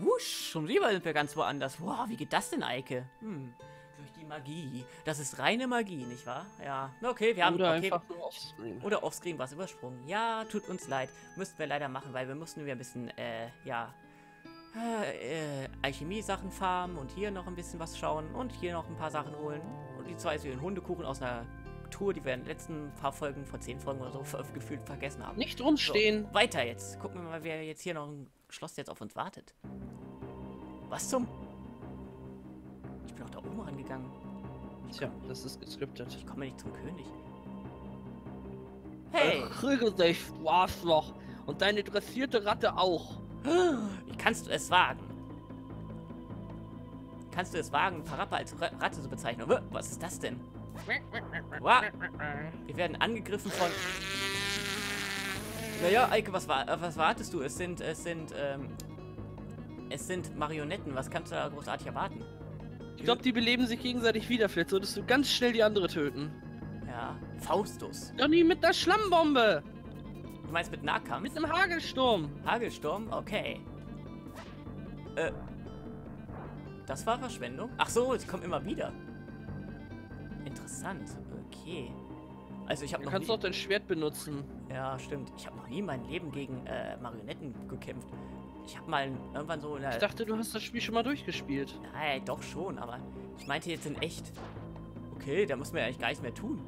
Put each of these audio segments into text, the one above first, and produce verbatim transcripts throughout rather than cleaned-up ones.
wusch, schon wieder sind wir ganz woanders. Wow, wie geht das denn, Eike? Hm, durch die Magie. Das ist reine Magie, nicht wahr? Ja, okay, wir haben... Oder okay, einfach nur offscreen. Oder offscreen was übersprungen. Ja, tut uns leid. Müssten wir leider machen, weil wir mussten wieder ein bisschen, äh, ja... Äh, äh, Alchemie-Sachen farmen und hier noch ein bisschen was schauen und hier noch ein paar Sachen holen. Und die zwei ist wieder ein Hundekuchen aus einer Tour, die wir in den letzten paar Folgen, vor zehn Folgen oder so, gefühlt vergessen haben. Nicht rumstehen. So, weiter jetzt. Gucken wir mal, wer jetzt hier noch ein Schloss jetzt auf uns wartet. Was zum... Ich bin auch da oben rangegangen. Tja, das ist gescriptet. Ich komme nicht zum König. Hey! Kriege dich, du Arschloch. Und deine dressierte Ratte auch. Wie kannst du es wagen? Kannst du es wagen, Parappa als Ratte zu bezeichnen? Was ist das denn? Wow. Wir werden angegriffen von... Naja, Eike, was, was wartest du? Es sind, es sind, ähm... Es sind Marionetten. Was kannst du da großartig erwarten? Ich glaube, die beleben sich gegenseitig wieder. Vielleicht solltest du ganz schnell die andere töten. Ja, Faustus. Doch nie mit einer Schlammbombe. Du meinst mit Nahkampf? Mit einem Hagelsturm. Hagelsturm? Okay. Äh. Das war Verschwendung? Ach so, sie kommen immer wieder. Interessant. Okay. Also ich habe Du noch kannst nie... doch dein Schwert benutzen. Ja, stimmt. Ich habe noch nie in meinem Leben gegen äh, Marionetten gekämpft. Ich habe mal irgendwann so... Ich dachte, du hast das Spiel schon mal durchgespielt. Nein, doch schon, aber ich meinte jetzt in echt. Okay, da muss man ja eigentlich gar nichts mehr tun.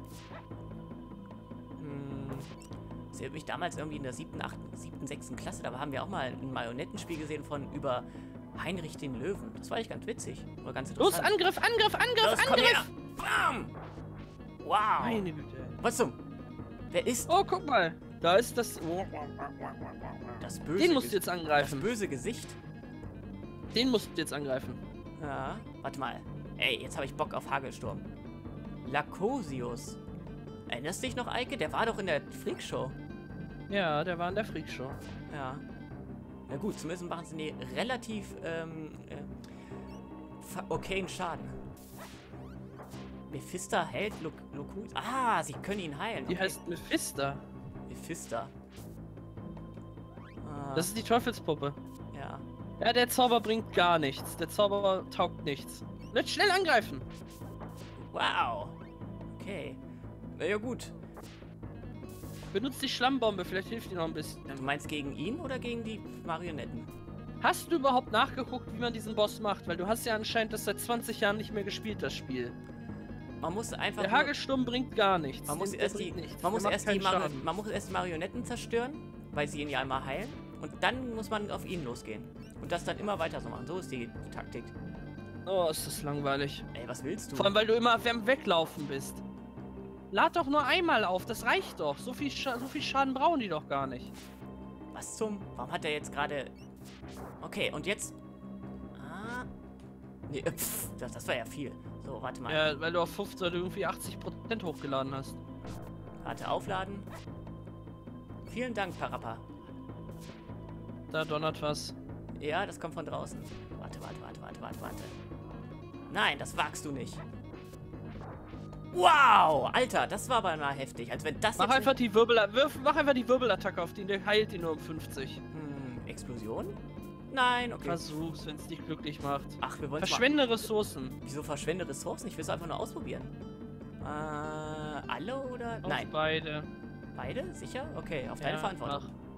Hm... Das erinnert mich damals irgendwie in der siebten, achten, siebten, sechsten Klasse, da haben wir auch mal ein Marionettenspiel gesehen von über Heinrich den Löwen. Das war echt ganz witzig. Oder ganz Los, interessant. Angriff, Angriff, Angriff, Los, komm Angriff! her. Bam! Wow! Meine Güte. Was zum? Wer ist Oh, guck mal. Da ist das... das böse Den musst du Ge- jetzt das angreifen. böse Gesicht? Den musst du jetzt angreifen. Ja, warte mal. Ey, jetzt habe ich Bock auf Hagelsturm. Lacosius. Erinnerst du dich noch, Eike? Der war doch in der Freakshow. Ja, der war in der Freakshow. Ja. Na gut, zumindest machen sie nee, relativ ähm, äh, okayen Schaden. Mephisto hält Locus. Ah, sie können ihn heilen. Die Okay. heißt Mephisto. Mephisto. Ah, Das ist die Teufelspuppe. ja. Ja, der Zauber bringt gar nichts. Der Zauber taugt nichts. Jetzt schnell angreifen. Wow. Okay. Na ja, gut. Benutzt die Schlammbombe, vielleicht hilft die noch ein bisschen. Du meinst gegen ihn oder gegen die Marionetten? Hast du überhaupt nachgeguckt, wie man diesen Boss macht? Weil du hast ja anscheinend das seit zwanzig Jahren nicht mehr gespielt, das Spiel. Man muss einfach. Der nur- Hagelsturm bringt gar nichts. Man muss Der erst die, bringt nichts. man muss Der macht erst die, keinen Mari Schaden. man muss erst die Marionetten zerstören, weil sie ihn ja einmal heilen. Und dann muss man auf ihn losgehen. Und das dann immer weiter so machen. So ist die, die Taktik. Oh, ist das langweilig. Ey, was willst du? Vor allem, weil du immer am Weglaufen bist. Lad doch nur einmal auf, das reicht doch. So viel, Scha so viel Schaden brauchen die doch gar nicht. Was zum? Warum hat er jetzt gerade... Okay, und jetzt... Ah... Nee, äh, pff, das, das war ja viel. So, warte mal. Ja, weil du auf fünfzig oder irgendwie achtzig Prozent hochgeladen hast. Warte, aufladen. Vielen Dank, Parappa. Da donnert was. Ja, das kommt von draußen. Warte, warte, warte, warte, warte, warte. Nein, das wagst du nicht. Wow, Alter, das war aber mal heftig. Als wenn das Mach jetzt einfach die Wirbel, wirf, mach einfach die Wirbelattacke auf den, der heilt ihn nur um fünfzig. Hm, Explosion? Nein, okay. Versuch's, wenn es dich glücklich macht. Ach, wir wollen mal... Verschwende Ressourcen. Wieso verschwende Ressourcen? Ich will es einfach nur ausprobieren. Äh, alle oder? Auf Nein. beide. Beide? Sicher? Okay, auf deine Ja, Verantwortung. mach.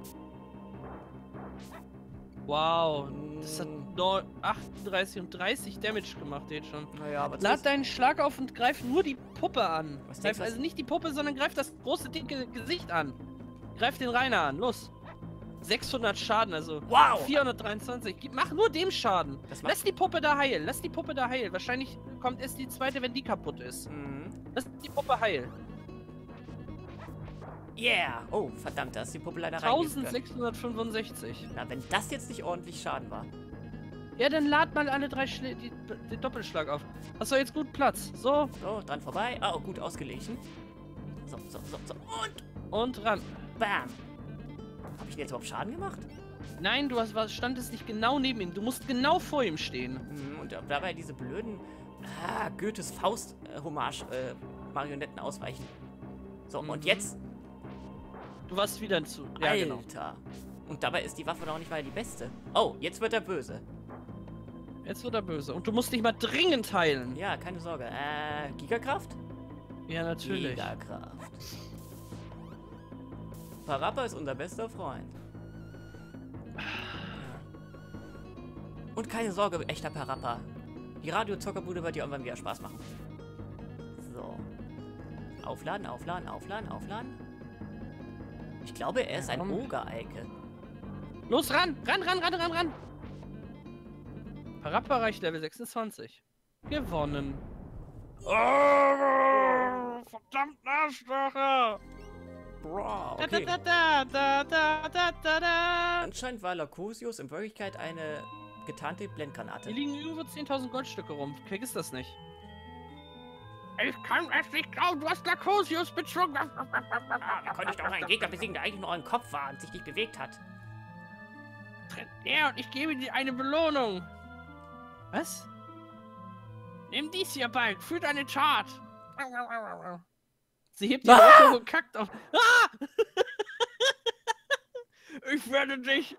Wow, das hat Hm, neun- achtunddreißig und dreißig Damage gemacht jetzt schon. naja, aber Lad deinen Schlag auf und greif nur die Puppe an. Was Greif denkst du, also nicht die Puppe, sondern greif das große, dicke Gesicht an. Greif den Rainer an, los. sechshundert Schaden, also Wow! vierhundertdreiundzwanzig. Gib- Mach nur dem Schaden. Das macht... Lass die Puppe da heilen, lass die Puppe da heilen. Wahrscheinlich kommt erst die zweite, wenn die kaputt ist. Mhm. Lass die Puppe heilen. Yeah! Oh, verdammt, da ist die Puppe leider reingegangen. eintausendsechshundertfünfundsechzig. Na, wenn das jetzt nicht ordentlich Schaden war. Ja, dann lad mal alle drei Schlä die, den Doppelschlag auf. Hast du jetzt gut Platz? So, So, dran vorbei. Ah, oh, gut ausgelegen. So, so, so, so. Und und ran. bam! Habe ich denn jetzt überhaupt Schaden gemacht? Nein, du hast, was, standest nicht genau neben ihm. Du musst genau vor ihm stehen. Mhm, und dabei diese blöden ah, Goethes Faust-Hommage-Marionetten ausweichen. So, Mhm. und jetzt... Du warst wieder zu. Ja, genau. Alter! Und dabei ist die Waffe doch nicht mal die beste. Oh, jetzt wird er böse. Jetzt wird er böse. Und du musst dich mal dringend heilen. Ja, keine Sorge. Äh, Gigakraft? Ja, natürlich. Gigakraft. Parappa ist unser bester Freund. Und keine Sorge, echter Parappa. Die Radio-Zockerbude wird dir irgendwann wieder Spaß machen. So. Aufladen, aufladen, aufladen, aufladen. Ich glaube, er ist ein Oger-Eike. Los, ran! Ran, ran, ran, ran, ran! Parappa reicht Level sechsundzwanzig. Gewonnen. Oh, verdammt Arschlocher! Bro, Da, okay. da, da, da, da, da, da, da. Anscheinend war Lacosius in Wirklichkeit eine getarnte Blendgranate. Hier liegen über zehntausend Goldstücke rum. Vergiss das nicht. Ich kann es nicht glauben, du hast Lacosius betrogen. Ah, da konnte ich doch einen Gegner besiegen, der eigentlich nur ein Kopf war und sich nicht bewegt hat. Tritt näher und ich gebe dir eine Belohnung. Was? Nimm dies hier bald für deine Tat. Sie hebt die Ah! Augen und kackt auf. Ah! Ich werde dich.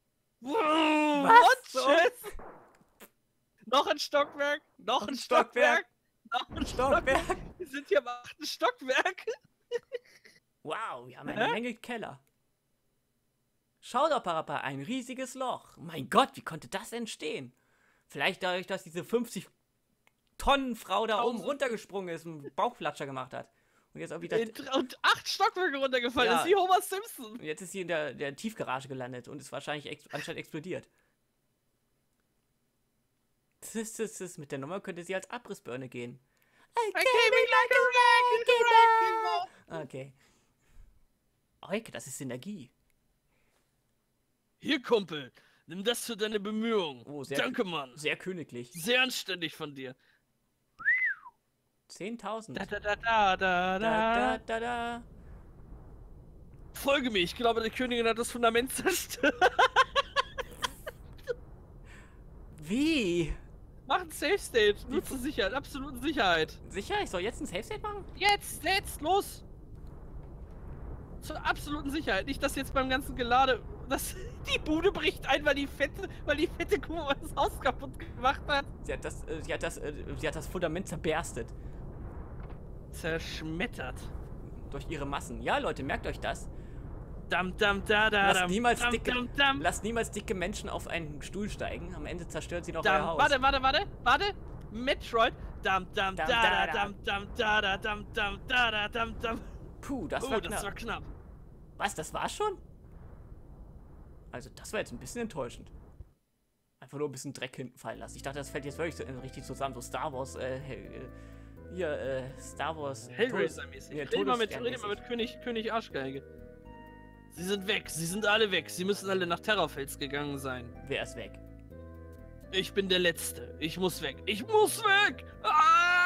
Was? Und tschüss. Noch ein Stockwerk. Noch ein Stockwerk. Stockwerk. Noch ein Stockwerk. Stockwerk. Wir sind hier im achten Stockwerk. Wow, wir haben eine Hä? Menge Keller. Schau doch, Parappa, ein riesiges Loch. Mein Gott, wie konnte das entstehen? Vielleicht dadurch, dass diese fünfzig Tonnen Frau da oben Tausend. runtergesprungen ist und einen Bauchflatscher gemacht hat. Und jetzt, auch wieder, Und acht Stockwerke runtergefallen Ja. ist, wie Homer Simpson. und jetzt ist sie in der, der Tiefgarage gelandet und ist wahrscheinlich ex anscheinend explodiert. Das, das, das, mit der Nummer könnte sie als Abrissbirne gehen. I I came in like a wrecking ball. Okay. Eike, das ist Synergie. Hier, Kumpel, nimm das für deine Bemühungen. Oh, sehr, Danke, Mann. sehr königlich. Sehr anständig von dir. zehntausend. Da, da, da, da, da, Da, da, da. da, da. Folge mir, ich glaube, die Königin hat das Fundament zerstört. Wie? Mach ein Safe State, nur zur Sicherheit, absoluten Sicherheit. Sicher? Ich soll jetzt ein Safe State machen? Jetzt, jetzt, los! Zur absoluten Sicherheit. Nicht, dass jetzt beim ganzen Gelade, dass die Bude bricht ein, weil die fette, weil die fette Kuh das Haus kaputt gemacht hat. Sie hat das, äh, sie hat das, äh, sie hat das Fundament zerberstet. Zerschmettert. Durch ihre Massen. Ja, Leute, merkt euch das. Dam, dam, da, da, Lasst dam, niemals dam, dicke, dam, dam. lasst niemals dicke Menschen auf einen Stuhl steigen. Am Ende zerstört sie noch euer Dam, Haus. warte, warte, warte, warte. Metroid. Dam, dam, Dam, da, da, da, da. dam, dam, da, da, dam, dam, da, da, dam, dam. Puh, das Oh, war das knapp. war knapp. Was, das war's schon? Also, das war jetzt ein bisschen enttäuschend. Einfach nur ein bisschen Dreck hinten fallen lassen. Ich dachte, das fällt jetzt wirklich so, äh, richtig zusammen. So Star Wars, äh, äh hier, äh, Star Wars. Hellraiser-mäßig. Ja, Rede mal mit, Todesstern- rede mal mit König, König Arschgeige. Sie sind weg, sie sind alle weg. Sie müssen alle nach Terrafels gegangen sein. Wer ist weg? Ich bin der Letzte. Ich muss weg. Ich muss weg! Ah!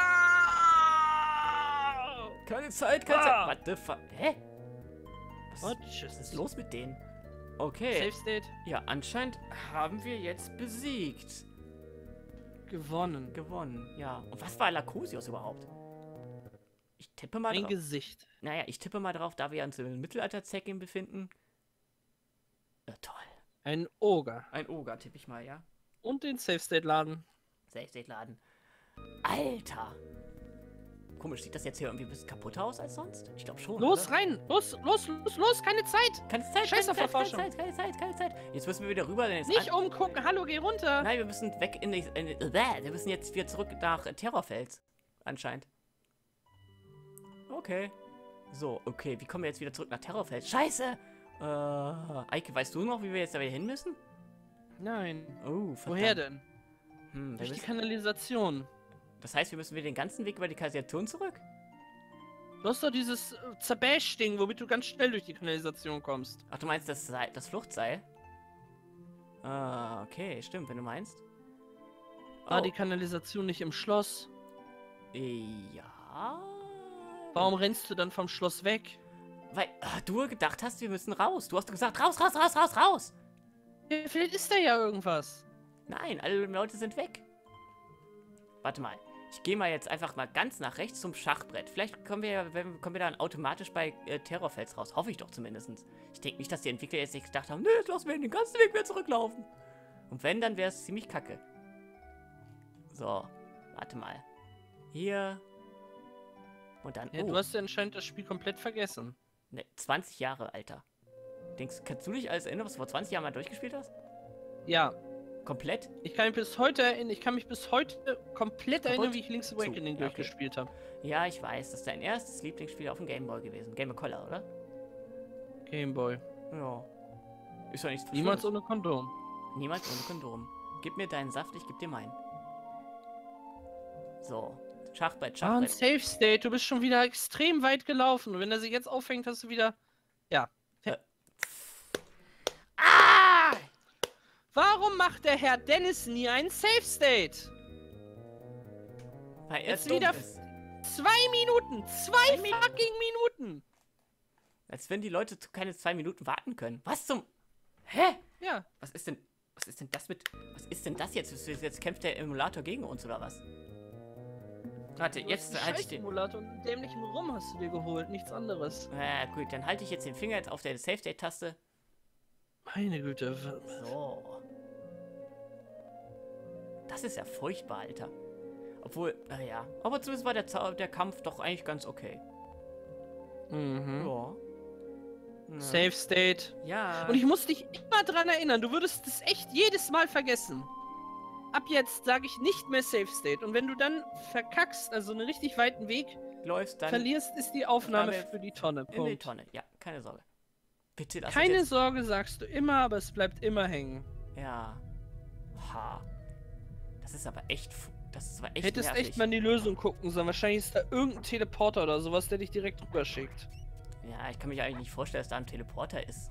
Keine Zeit, keine Ah. Zeit. What the fuck? Hä? Was, What? was ist los mit denen? Okay. Safe State. Ja, anscheinend haben wir jetzt besiegt. Gewonnen. Gewonnen, ja. Und was war Lacosius überhaupt? Ich tippe mal Ein drauf. Gesicht. Naja, ich tippe mal drauf, da wir uns im Mittelalter-Setting befinden. Ja, toll. Ein Oger. Ein Oger tippe ich mal, ja. Und den Safe State Laden. Safe-State-Laden. Alter! Komisch, sieht das jetzt hier irgendwie ein bisschen kaputter aus als sonst? Ich glaube schon. Los, oder? rein! Los, los, los, los! Keine Zeit! Keine Zeit, Scheiß keine auf Zeit, keine Verforschung. Zeit, keine Zeit, keine Zeit. Jetzt müssen wir wieder rüber. Denn jetzt Nicht an- umgucken! Hallo, geh runter! Nein, wir müssen weg in die. In die äh, wir müssen jetzt wieder zurück nach äh, Terrorfels. Anscheinend. Okay. So, okay. Wie kommen wir jetzt wieder zurück nach Terrorfels? Scheiße! Äh, Eike, weißt du noch, wie wir jetzt da wieder hin müssen? Nein. Oh, verdammt. Woher denn? Hm, wir Durch die müssen, Kanalisation. das heißt, wir müssen wieder den ganzen Weg über die Kanalisation zurück? Du hast doch dieses äh, Zerbash-Ding, womit du ganz schnell durch die Kanalisation kommst. Ach, du meinst das, Seil, das Fluchtseil? Ah, okay, stimmt, wenn du meinst. War Oh, die Kanalisation nicht im Schloss? ja. Warum rennst du dann vom Schloss weg? Weil ah, du gedacht hast, wir müssen raus. Du hast gesagt, raus, raus, raus, raus, raus. Ja, vielleicht ist da ja irgendwas. Nein, alle Leute sind weg. Warte mal. Ich gehe mal jetzt einfach mal ganz nach rechts zum Schachbrett. Vielleicht kommen wir, ja- wenn- kommen wir dann automatisch bei äh, Terrorfels raus. Hoffe ich doch zumindest. Ich denke nicht, dass die Entwickler jetzt nicht gedacht haben, nö, jetzt lassen wir den ganzen Weg wieder zurücklaufen. Und wenn, dann wäre es ziemlich kacke. So, warte mal. Hier. Und dann, Ja, oh, du hast ja anscheinend das Spiel komplett vergessen. ne, zwanzig Jahre, Alter. Denkst, kannst du dich alles erinnern, was du vor zwanzig Jahren mal durchgespielt hast? Ja, Komplett? ich kann mich bis heute erinnern, ich kann mich bis heute komplett Kaputt? erinnern, wie ich Link's Awakening Zu. Ja, okay. durchgespielt habe. Ja, ich weiß. Das ist dein erstes Lieblingsspiel auf dem Gameboy gewesen. Game Boy Color, oder? Gameboy. Ja. Ist doch nichts Niemals Schlimmes. ohne Kondom. Niemals ohne Kondom. Gib mir deinen Saft, ich geb dir meinen. So. Schachbrett, Ah, ein Schachbrett. Safe State, du bist schon wieder extrem weit gelaufen. Und wenn er sich jetzt aufhängt, hast du wieder... Ja. Ah! Warum macht der Herr Dennis nie einen Safe State? Weil er Jetzt dumm wieder ist. Zwei Minuten! Zwei fucking Minuten! Als wenn die Leute zu- keine zwei Minuten warten können. Was zum... Hä? Ja. Was ist denn... Was ist denn das mit... Was ist denn das jetzt? Jetzt kämpft der Emulator gegen uns, oder was? Warte, jetzt halte ich den... Simulator und einen dämlichen Rum hast du dir geholt, nichts anderes. Ja, gut, dann halte ich jetzt den Finger jetzt auf der Safe-Date-Taste. Meine Güte. So. Das ist ja furchtbar, Alter. Obwohl, naja. Aber zumindest war der, Zau der Kampf doch eigentlich ganz okay. Mhm. Ja. Na. Safe State. Ja. Und ich muss dich immer dran erinnern, du würdest es echt jedes Mal vergessen. Ab jetzt sage ich nicht mehr Safe State. Und wenn du dann verkackst, also einen richtig weiten Weg läufst dann verlierst, ist die Aufnahme fahren wir für die Tonne. in die Punkt. Tonne. Ja, keine Sorge. Bitte lass Keine uns jetzt... Sorge, sagst du immer, aber es bleibt immer hängen. Ja. Ha. Das ist aber echt... fu- Das ist aber echt Hättest nervig. echt mal in die Lösung gucken sollen. Wahrscheinlich ist da irgendein Teleporter oder sowas, der dich direkt rüber schickt. Ja, ich kann mich eigentlich nicht vorstellen, dass da ein Teleporter ist.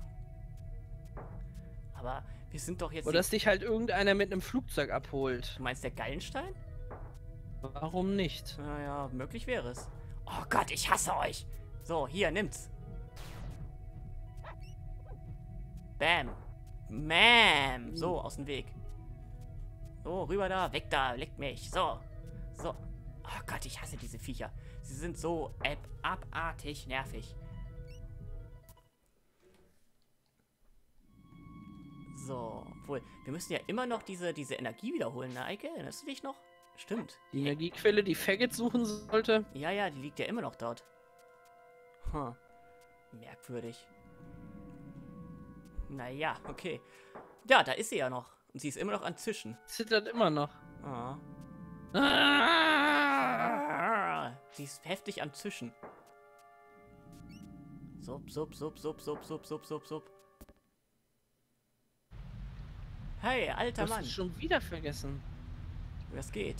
Aber wir sind doch jetzt... Oder dass dich halt irgendeiner mit einem Flugzeug abholt. Du meinst der Gallenstein? Warum nicht? Naja, möglich wäre es. Oh Gott, ich hasse euch. So, hier, nimm's. Bam. Bam. So, aus dem Weg. So, rüber da, weg da, leckt mich. So. So. Oh Gott, ich hasse diese Viecher. Sie sind so ab abartig nervig. So, obwohl, wir müssen ja immer noch diese, diese Energie wiederholen, ne, Eike? Erinnerst du dich noch? Stimmt. Die Energiequelle, die Faggot suchen sollte. Ja, ja, die liegt ja immer noch dort. Hm. Merkwürdig. Naja, okay. Ja, da ist sie ja noch. Und sie ist immer noch an Zischen. Zittert immer noch. Ah. Ah! Ah, sie ist heftig am Zischen. Sub, sub, sub, sub, sub, sub, sub, sub, sub. Hey, alter Du hast Mann. es schon wieder vergessen. Was geht?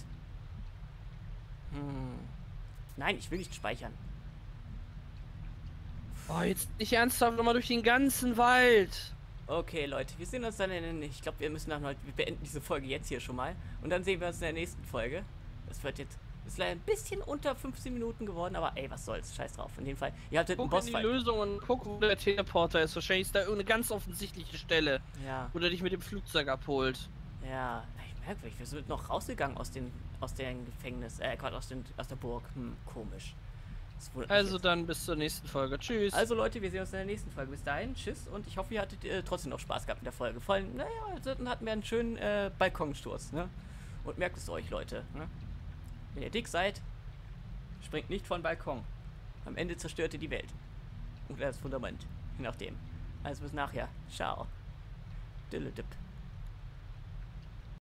Hm. Nein, ich will nicht speichern. Oh, jetzt nicht ernsthaft nochmal durch den ganzen Wald. Okay, Leute, wir sehen uns dann in den... Ich glaube, wir müssen dann heute... Wir beenden diese Folge jetzt hier schon mal. Und dann sehen wir uns in der nächsten Folge. Das wird jetzt... Ist leider ein bisschen unter fünfzehn Minuten geworden, aber ey, was soll's. Scheiß drauf. In dem Fall... Ihr hattet einen Guck in die Bossfight. Lösung und guck, wo der Teleporter ist. Wahrscheinlich ist da irgendeine ganz offensichtliche Stelle, Ja, wo der dich mit dem Flugzeug abholt. ja. Ey, merkwürdig. Wir sind noch rausgegangen aus den... Aus dem Gefängnis. Äh, Quatsch, aus, den, aus der Burg. Hm, komisch. Das wundert mich Also jetzt. dann bis zur nächsten Folge. Tschüss. Also Leute, wir sehen uns in der nächsten Folge. Bis dahin, tschüss und ich hoffe, ihr hattet äh, trotzdem noch Spaß gehabt in der Folge. Vor allem, naja, also, dann hatten wir einen schönen äh, Balkonsturz, ne? Und merkt es euch, Leute, ne? Wenn ihr dick seid, springt nicht von Balkon. Am Ende zerstört ihr die Welt. Oder das Fundament, je nachdem. Also bis nachher. Ciao. Dille-dipp.